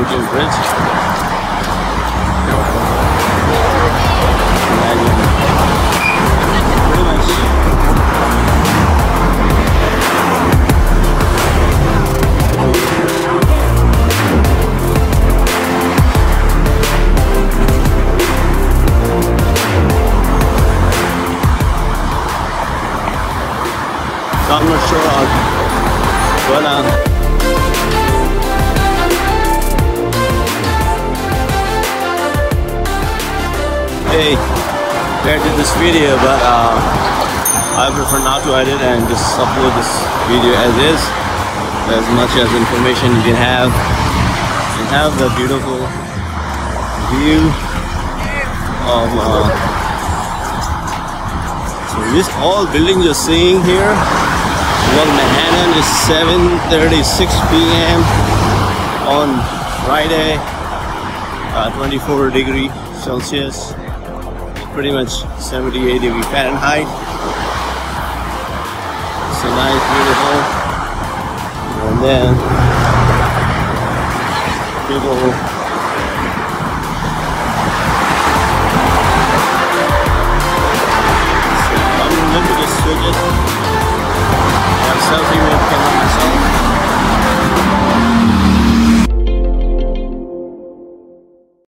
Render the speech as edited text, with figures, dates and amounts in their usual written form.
Brooklyn Bridge. Pretty much. So I'm not sure but hey, I did this video, but I prefer not to edit and just upload this video as is. As much as information you can have. You have the beautiful view of so this all building you're seeing here. Well, Manhattan is 7:36 p.m. on Friday, 24 degrees Celsius, pretty much 78 degrees Fahrenheit. So nice, beautiful. And then people